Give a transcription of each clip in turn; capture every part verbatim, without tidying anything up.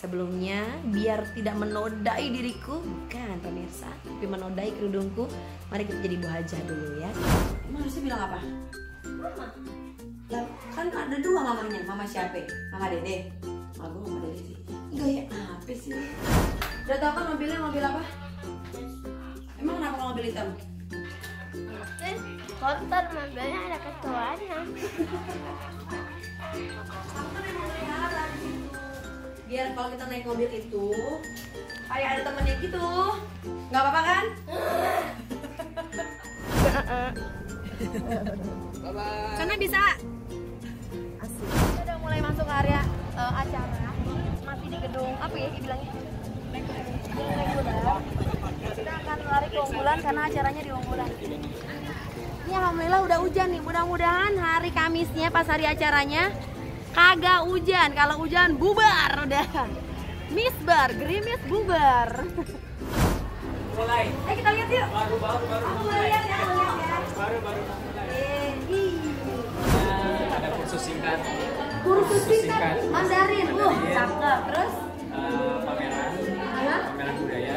Sebelumnya, biar tidak menodai diriku, bukan pemirsa, tapi menodai kerudungku, mari kita jadi buhaja dulu ya. Emang harusnya bilang apa? Mama. Lah, kan ada dua mamanya, mama siapa? Mama Dede. Mama gue mama Dede sih. Gaya apa sih? Udah tau kan mobilnya mobil apa? Emang kenapa kalau mobil hitam? Kotor, mobilnya ada ketuanya. Biar kalau kita naik mobil itu kayak ada temennya gitu, nggak apa-apa kan? Karena bisa. Asik. Kita udah mulai masuk area uh, acara, masih di gedung apa ya dibilangnya? Gedung reguler. Kita akan lari ke Unggulan karena acaranya di Unggulan. Ini alhamdulillah udah hujan nih. Mudah-mudahan hari Kamisnya pas hari acaranya kagak hujan. Kalau hujan bubar udah. Misbar, gerimis bubar. Mulai. Ayo kita lihat yuk. Baru baru baru. Aku mau lihat ya, aku lihat ya. Baru baru mulai. Eh, ih. Nah, ada kursus singkat. Kursus singkat Mandarin. Uh, cakep. Terus Uh, pameran. Hah? Pameran budaya.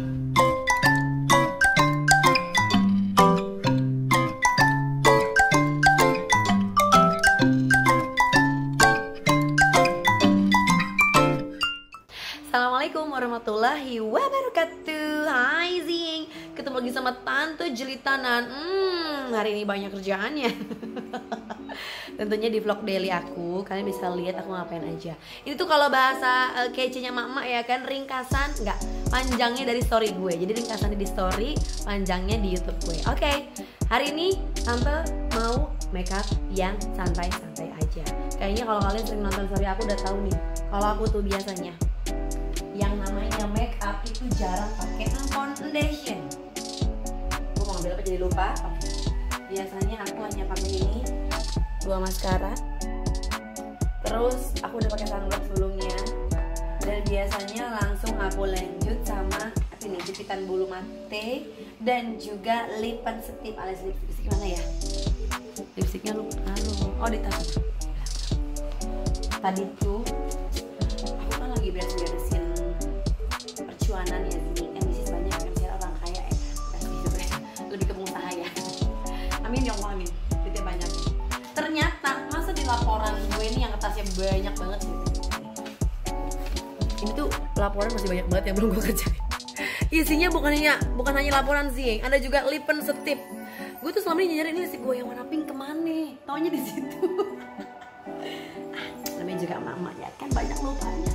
Assalamualaikum warahmatullahi wabarakatuh. Hai Zing, ketemu lagi sama Tante Jelitanan. Hmm, hari ini banyak kerjaannya. Tentunya di vlog daily aku, kalian bisa lihat aku ngapain aja. Ini tuh kalau bahasa uh, kece-nya mak-mak ya kan, ringkasan, enggak, panjangnya dari story gue. Jadi ringkasannya di story, panjangnya di YouTube gue. Oke, okay. Hari ini Tante mau makeup yang santai-santai aja. Kayaknya kalau kalian sering nonton story aku udah tahu nih, kalau aku tuh biasanya yang namanya make up itu jarang pakai foundation. Gue mau ngambil apa jadi lupa. Oke. Biasanya aku hanya pakai ini, dua maskara. Terus aku udah pakai sunblock sebelumnya. Dan biasanya langsung aku lanjut sama ini jepitan bulu mate dan juga lipan setip alias lipstick mana ya? Lipstiknya lupa. Oh di tas. Tadi tuh aku kan lagi beres-beresin percuanan ya sini kan bisnis banyak kan, saya orang kaya ya lebih ke pengusaha ya. Amin ya Allah, amin, duitnya banyak. Ternyata masa di laporan gue ini yang kertasnya banyak banget sih. Ini tuh laporan masih banyak banget yang belum gue kerjain. Isinya bukan hanya bukan hanya laporan sih, ada juga lipen setip. Gue tuh selama ini nyari ini lipstick gue yang warna pink kemana? Taunya di situ. Namanya juga mama ya kan, banyak lupanya.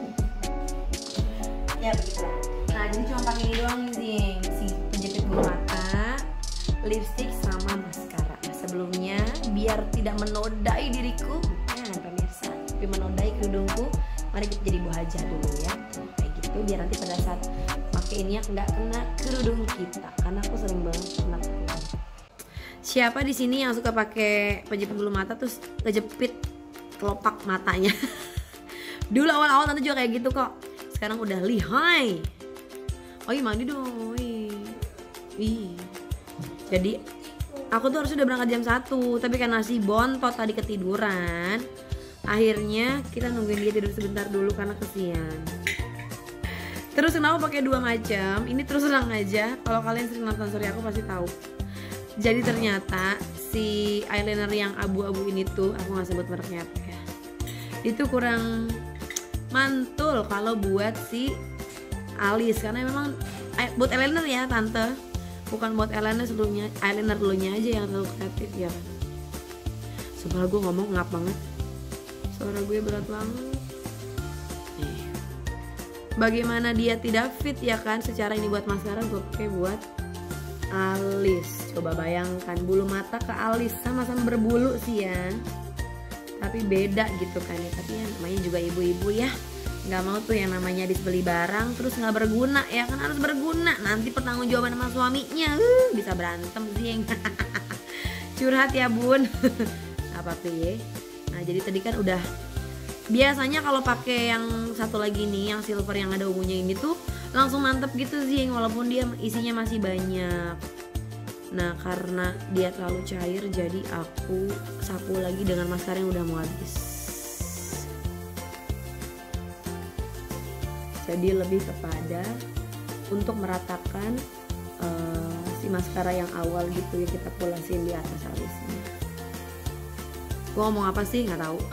Ya begitulah. Nah jadi cuma pakai ini doang nih Zing, si penjepit bulu mata, lipstick sama maskara. Nah, sebelumnya biar tidak menodai diriku, bukan pemirsa, tapi menodai kerudungku, mari kita jadi buhaja dulu ya. Kayak gitu biar nanti pada saat pakai ini nggak kena kerudung kita, karena aku sering banget kena kerudung. Siapa di sini yang suka pakai penjepit bulu mata terus ngejepit kelopak matanya? Dulu awal-awal tante juga kayak gitu kok. Sekarang udah lihai. Oh iya mandi dong. Ih. Jadi aku tuh harus udah berangkat jam satu, tapi karena si bontot tadi ketiduran, akhirnya kita nungguin dia tidur sebentar dulu karena kesian. Terus kenapa pakai dua macam? Ini terus terang aja, kalau kalian sering nonton story aku pasti tahu. Jadi ternyata si eyeliner yang abu-abu ini tuh, aku nggak sebut mereknya apa ya, itu kurang mantul kalau buat si alis, karena memang buat eyeliner ya tante, bukan buat eyeliner sebelumnya, eyeliner dulunya aja yang terlalu kreatif ya kan. Sumpah gue ngomong ngap banget, suara gue berat banget. Nih. Bagaimana dia tidak fit ya kan, secara ini buat maskara, gue pakai buat alis. Coba bayangkan bulu mata ke alis, sama-sama berbulu sih ya, tapi beda gitu kan ya. Tapi ya namanya juga ibu-ibu ya, nggak mau tuh yang namanya habis beli barang terus nggak berguna ya kan, harus berguna. Nanti pertanggungjawaban sama suaminya uh, bisa berantem sih. Curhat ya bun. Apa-apa ya. Nah jadi tadi kan udah, biasanya kalau pakai yang satu lagi nih, yang silver yang ada ungunya ini tuh langsung mantep gitu sih, walaupun dia isinya masih banyak. Nah karena dia terlalu cair, jadi aku sapu lagi dengan maskara yang udah mau habis. Jadi lebih kepada untuk meratakan uh, si maskara yang awal gitu yang kita polasin di atas alisnya. Gua ngomong apa sih nggak tahu.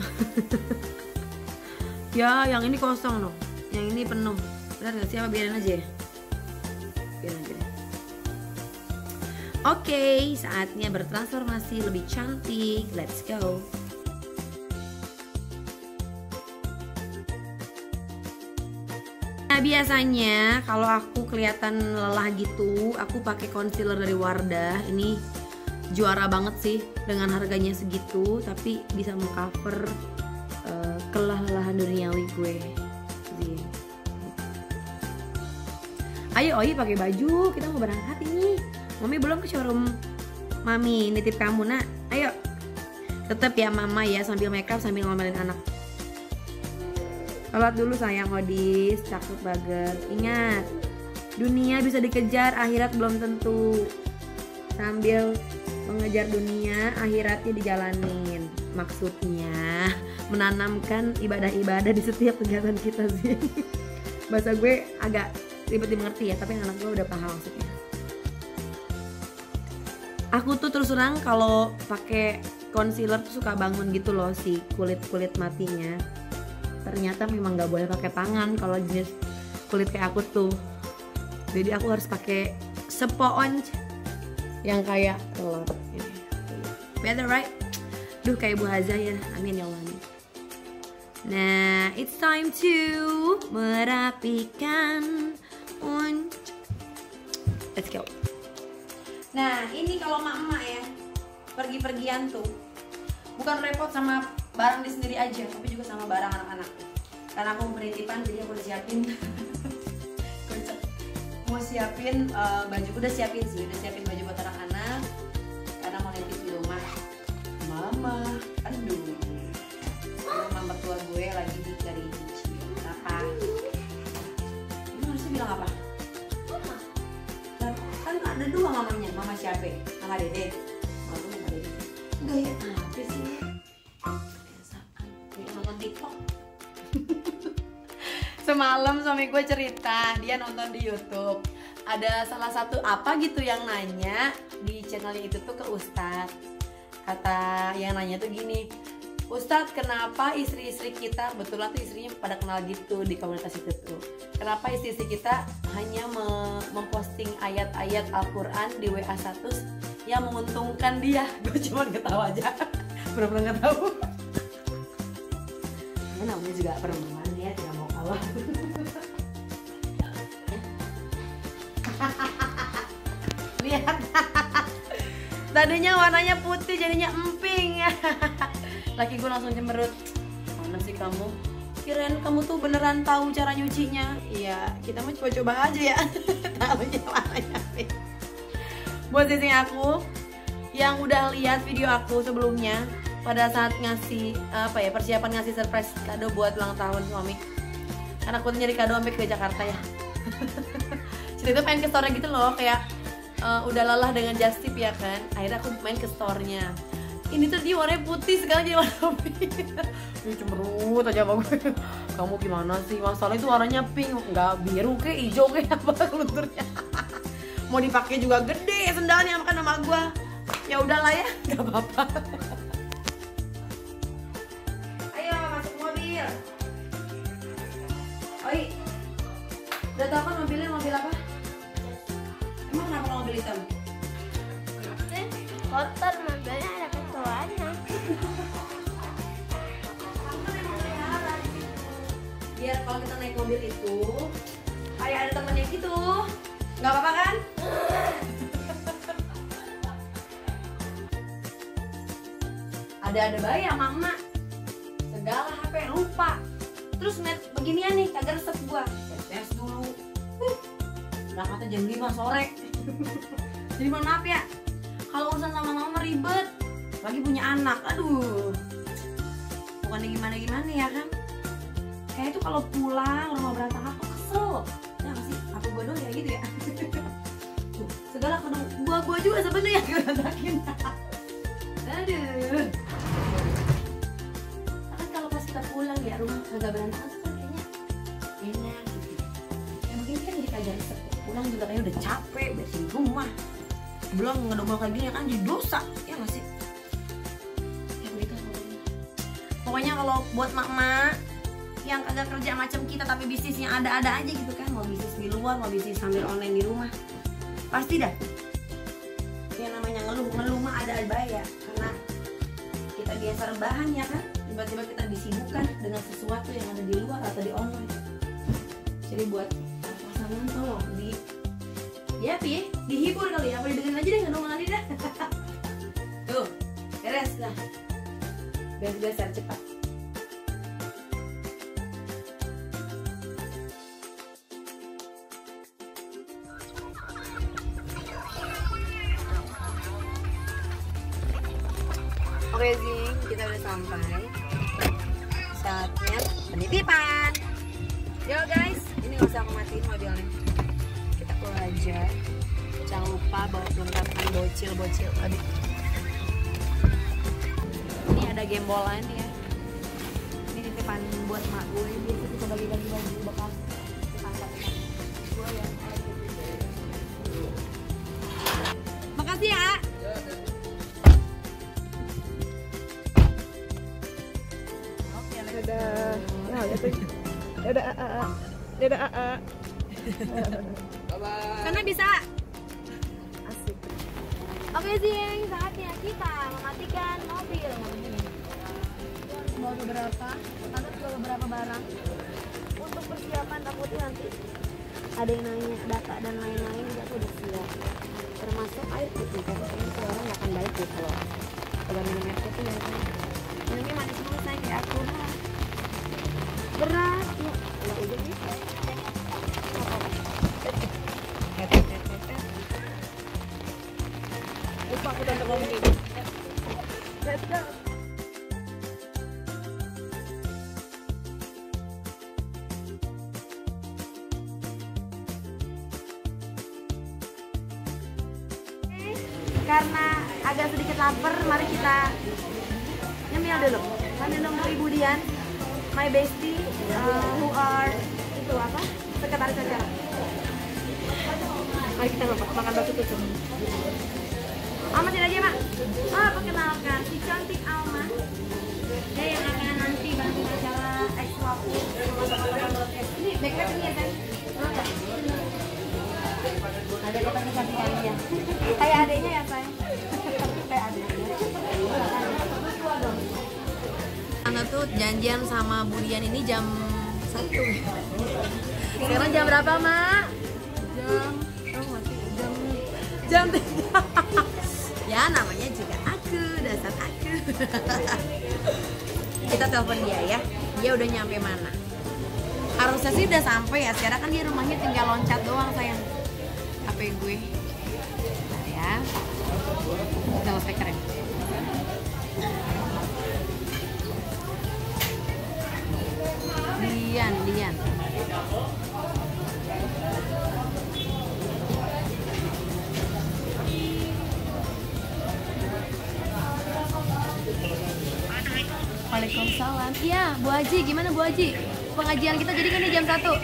Ya yang ini kosong loh, yang ini penuh. Benar nggak sih? Apa biarin aja ya? Biarin aja. Oke, saatnya bertransformasi lebih cantik. Let's go. Nah biasanya kalau aku kelihatan lelah gitu, aku pakai concealer dari Wardah. Ini juara banget sih dengan harganya segitu, tapi bisa mengcover uh, kelah-lelahan duniawi gue. Jadi, ayo Oi pakai baju, kita mau berangkat ini. Mami belum ke showroom Mami nitip kamu nak. Ayo. Tetap ya mama ya sambil makeup sambil ngomelin anak. Sholat dulu sayang Odis, cakep banget. Ingat, dunia bisa dikejar, akhirat belum tentu. Sambil mengejar dunia, akhiratnya dijalanin. Maksudnya menanamkan ibadah-ibadah di setiap kegiatan kita sih. Bahasa gue agak ribet dimengerti ya, tapi anak gue udah paham maksudnya. Aku tuh terus terang kalau pakai concealer tuh suka bangun gitu loh si kulit-kulit matinya. Ternyata memang nggak boleh pakai tangan kalau jenis kulit kayak aku tuh. Jadi aku harus pakai sponge yang kayak telur. Better right? Duh kayak Bu Haza ya. Amin ya Allah. Nah, it's time to merapikan. Let's go. Nah ini kalau emak-emak ya pergi-pergian tuh bukan repot sama barang di sendiri aja, tapi juga sama barang anak-anak. Karena aku penitipan jadi aku udah siapin mau siapin uh, baju, udah siapin sih, udah siapin baju buat anak-anak karena mau nitip di rumah mama. Aduh, mama mertua gue lagi dicari apa? Ini harusnya bilang apa? Kan ada dua mamanya, mama siapa? Mama Dede. Mama Mama Dede. Enggak ya, apa sih? Kebiasaan. Ini nonton TikTok. Semalam suami gue cerita, dia nonton di YouTube. Ada salah satu apa gitu yang nanya di channelnya itu tuh ke Ustadz. Kata yang nanya tuh gini, Ustadz kenapa istri-istri kita, betulan tuh istrinya pada kenal gitu di komunitas itu tuh, kenapa istri-istri kita hanya me memposting ayat-ayat Al-Quran di W A status yang menguntungkan dia. Gue cuma ketawa aja, bener-bener gak tahu. Ini namanya juga perempuan ya, tidak mau kalah. Lihat, tadinya warnanya putih jadinya emping. Laki gue langsung cemberut. Mana sih kamu? Kirain kamu tuh beneran tahu cara nyucinya. Iya, kita mau coba-coba aja ya. Tahunya warnanya pink. Buat sisi aku yang udah lihat video aku sebelumnya pada saat ngasih apa ya, persiapan ngasih surprise kado buat ulang tahun suami. Karena aku nyari kado sampai ke Jakarta ya. Cerita pengen ke store gitu loh, kayak uh, udah lelah dengan just tip ya kan. Akhirnya aku main ke store-nya. Ini tuh dia warnanya putih, sekarang jadi warna pink. Ini cemberut aja sama gue. Kamu gimana sih? Masalahnya itu warnanya pink, nggak biru kayak hijau kayak apa lunturnya. Mau dipakai juga gede sendalnya makan sama gue. Ya udahlah ya, nggak apa-apa. Ayo masuk mobil. Oi, udah tau kan mobilnya mobil apa? Emang kenapa mobil hitam? Kotor, mobilnya ada ketuanya. Biar kalau kita naik mobil itu kayak ada temennya gitu, nggak apa-apa kan? Ada-ada bayi sama emak, segala H P lupa. Terus net beginian nih, kagak resep gua. Tes dulu. Berangkatnya jam lima sore. Jadi mohon maaf ya, kalau urusan sama mama ribet, lagi punya anak, aduh. Bukannya gimana-gimana ya kan? Kayak itu kalau pulang rumah berantakan aku kesel. Ya nggak sih? Apa gua doang ya gitu ya? Tuh, segala kedua gua gua juga sebenarnya yang berantakin. Aduh. Kan kalau pas kita pulang ya rumah agak berantakan tuh kan kayaknya enak gitu. dari sekolah pulang juga kayaknya udah capek bersihin rumah, belum ngedumel kayak gini kan jadi dosa ya nggak sih? Ya begitu pokoknya. Pokoknya kalau buat mak-mak yang kagak kerja macam kita tapi bisnisnya ada-ada aja gitu kan, mau bisnis di luar, mau bisnis sambil online di rumah, pasti dah yang namanya ngeluh-ngeluh mah ada baik ya, karena kita biasa rebahan ya kan, tiba-tiba kita disibukkan dengan sesuatu yang ada di luar atau di online. Jadi buat pasangan tolong di ya pi dihibur kali ya, boleh dengerin aja deh ngomong Ali dah. Tuh beres dah, beres-beres secara cepat. Oke Zing, kita udah sampai. Saatnya penitipan. Yo guys, ini gak usah aku matiin mobilnya. Kita keluar aja. Jangan lupa bawa perlengkapan bocil-bocil tadi. Ini ada gembolan ya. Ini titipan buat mak gue. Biasa kita bagi-bagi baju bekas. Gue ya. Makasih ya. Dadah. Ya, gitu. Dadah, A A. Dadah, A A. Bye-bye. Karena bisa. Asik. Oke Zing, saatnya kita mematikan mobil. Bawa beberapa, ada juga beberapa barang untuk persiapan, takutnya nanti ada yang nanya data dan lain-lain, juga udah siap. Termasuk air putih, karena ini suara nggak akan baik ya kalau kalau minum air putih ya. Minumnya manis banget saya kayak aku. Berat ya, nggak udah nih. Lupa aku tonton ngomong ini. Let's go. Karena agak sedikit lapar, mari kita nyemil dulu. Sambil nunggu Ibu Dian, my bestie, uh, who are itu apa? Sekretaris acara. Mari kita makan bakso tutup. Alma tidak aja Mak. Oh, perkenalkan si cantik Alma. Dia yang akan nanti bantu acara extra food sama teman-teman broadcast. Ini backpack ini ya kan? Ada kita cantik kalian. Kayak adeknya ya sayang. Kayak adeknya. Anda tuh janjian sama Bu Dian ini jam satu. Sekarang jam berapa Mak? Jam oh masih jam jam tiga. Ya namanya juga aku, dasar aku. Kita telepon dia ya. Dia udah nyampe mana? Harusnya sih udah sampai ya. Sekarang kan dia rumahnya tinggal loncat doang sayang. H P gue. Nah ya. Kita speaker ya. Dian, Dian. Waalaikumsalam. Iya, Bu Haji, gimana Bu Haji? Pengajian kita jadi kan di jam satu.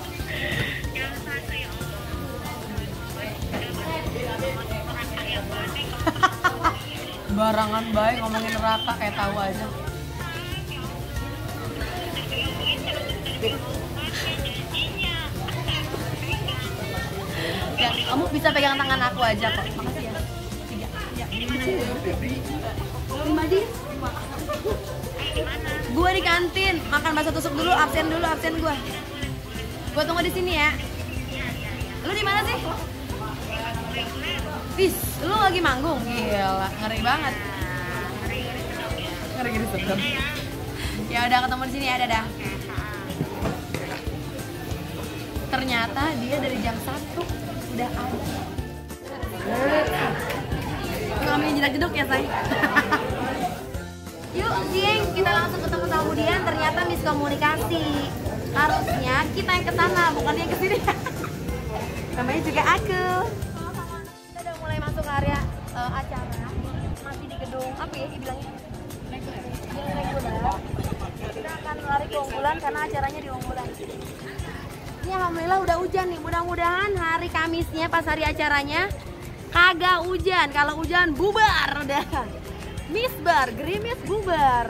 Barangan baik ngomongin neraka kayak tahu aja. Ya, kamu bisa pegang tangan aku aja kok. Makasih ya. Tiga. Ya. Lima di. Gue di kantin makan bakso tusuk dulu, absen dulu, absen gue. Gue tunggu di sini ya. Lu di mana sih? Bis, lu lagi manggung? Gila, ngeri banget. Ngeri ngeri sedap. Ya udah ketemu di sini ya, dadah. Ternyata dia dari jam satu udah ada. Ngambil jedak-jeduk ya, say. Yuk, Jing, kita langsung ketemu sama Bu Dian. Ternyata miskomunikasi. Harusnya kita yang kesana, bukan yang kesini. Namanya juga aku. Kita udah mulai masuk ke area uh, acara. Masih di gedung apa ya dibilangnya? Reguler. Kita akan lari ke Unggulan karena acaranya di Unggulan. Ini Katanya alhamdulillah udah hujan nih. Mudah-mudahan hari Kamisnya pas hari acaranya kagak hujan. Kalau hujan bubar udah. Misbar, gerimis bubar.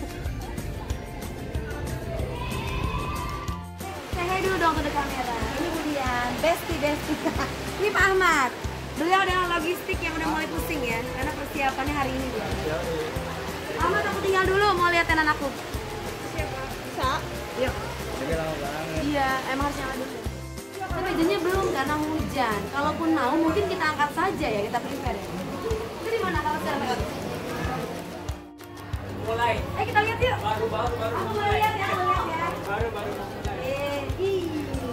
Saya dulu dong ke kamera. Ini Budian, bestie bestie. Ini Pak Ahmad. Beliau dengan logistik yang udah mulai pusing ya, karena persiapannya hari ini dia. Ahmad, aku tinggal dulu mau lihat tenan aku. Siapa? Bisa? Yuk. Iya, emang harus nyala dulu. Tapi hujannya belum karena hujan. Kalaupun mau, mungkin kita angkat saja ya, kita prepare ya. Itu di mana kalau sekarang mereka? Mulai. Eh kita lihat yuk. Baru baru baru. Aku mau lihat ya, mau lihat ya. Baru baru mulai. Eh, ih.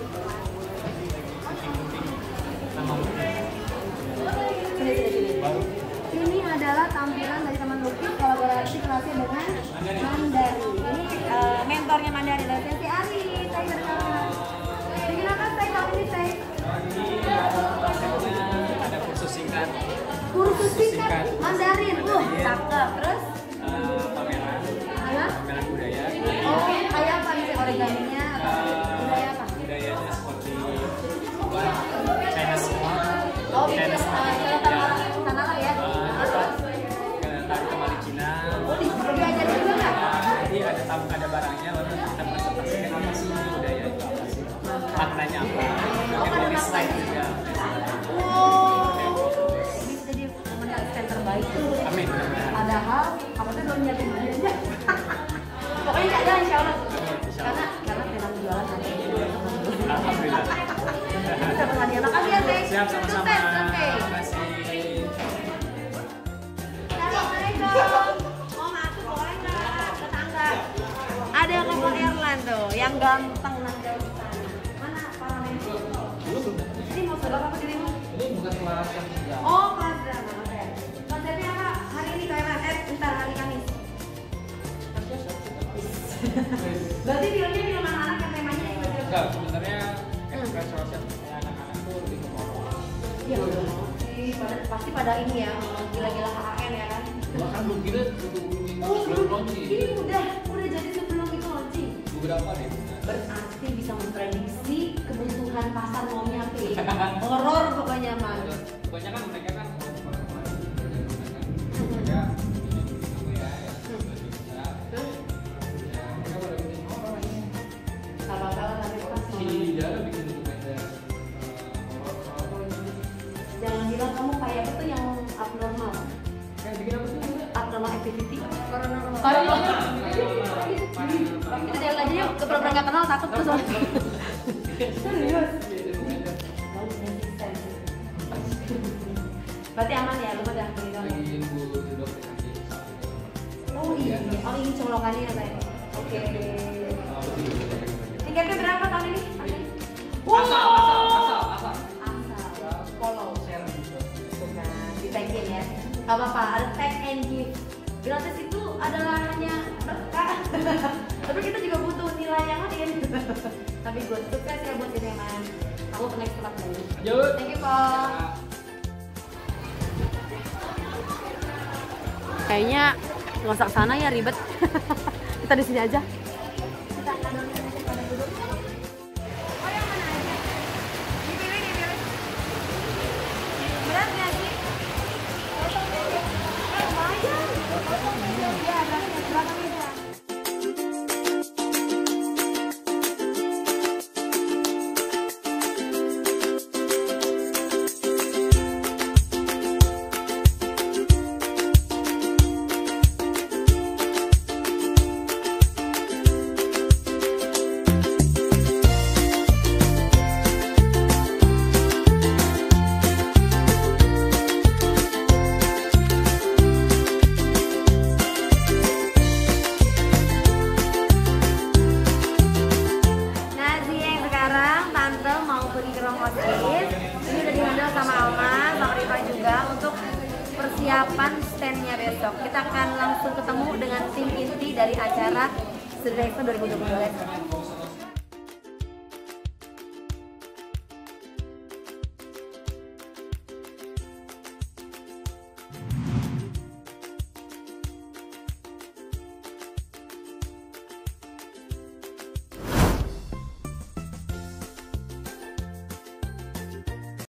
Sini, sini, sini. Ini adalah tampilan dari teman lukis kolaborasi kelasnya dengan Mandari. Ini uh, mentornya Mandari dari Sesi Ari. Saya berkenalkan. Bikin apa saya kalau ini saya? Ada kursus singkat. Kursus singkat Mandarin. Uh, cakep. Terus? Uh, pameran. Halo? Pameran budaya. Oh, kayak apa nih origaminya atau budaya apa? Budayanya seperti Chinese semua. Oh, bikin uh, kelihatan orang yang sana lah ya. Terus? Tari kembali Cina. Oh, di- diajar juga nggak? Jadi ada tamu ada barangnya lalu kita presentasikan apa sih ini budaya itu apa sih? Maknanya apa? Mungkin ada dari slide maknanya. juga. Wow, bisa jadi pemenang stand terbaik tuh. Amin. mudah-mudahan. Padahal aku tuh belum nyiapin budayanya. Pokoknya nggak ada insya Allah. Insya Allah. Karena karena memang jualan nanti. Alhamdulillah. Bisa berhadiah. Makasih ya, Teh. Siap sama-sama. Sukses, sukses. Terima kasih. Assalamualaikum. Mau masuk boleh nggak? Tetangga. Ada Koko Erlan tuh, yang ganteng nang jauh di sana. Mana para mentor? Ini mau sebab apa dirimu? Ini bukan kelas yang tiga. Oh, kelas drama. Oke. Konsepnya apa? Hari ini K M S, eh, ntar hari Kamis. Berarti filmnya film anak-anak yang temanya yang lebih Enggak, sebenarnya expression anak-anak tuh lebih ke moral. Iya, pasti pada, pasti pada ini ya, gila-gila K K N ya kan? Bahkan belum kira sebelum Oh, sebelum belum. launching. Ini udah, udah jadi sebelum itu launching. Beberapa deh. Berarti bisa memprediksi kebutuhan pasar maunya apa ya? Horor pokoknya mah. Kebanyakan mereka kan mereka Salah-salah nanti pas si mau. Dara bikin dokumenter. Jangan bilang kamu kayak itu yang abnormal. Kayak bikin apa sih? Abnormal activity. Paranormal. Kalau kita jalan aja yuk, ke pura-pura nggak kenal takut tuh soalnya. Serius. Bagus nih, konsisten. Berarti aman ya, lu udah beli doang. Lagi nunggu duduk di Oh iya, oh ini colokannya ya saya. Oke. Tiketnya berapa tahun ini? Asal, asal, asal, asal. Asal. Follow. Share gitu. Bukan, di tagin ya. Gak apa-apa, ada tag and give. Gratis itu adalah hanya berkah. Tapi kita juga butuh nilai yang lain. Tapi good, sukses ya buat ini man. Aku ke next tempat lagi. Lanjut. Thank you kok. Kayaknya nggak usah ke sana ya ribet. Kita di sini aja. Kita ada pada duduk. Oh yang mana aja? Dipilih, dipilih. Berat nggak sih? Eh, lumayan. Ya, berarti berapa meja? Nah, Zieng sekarang Tante mau pergi ke ruang hospice. Ini udah dihandle sama Alma, sama Riva juga untuk persiapan standnya besok. Kita akan langsung ketemu dengan tim inti dari acara Survivor dua ribu dua puluh dua.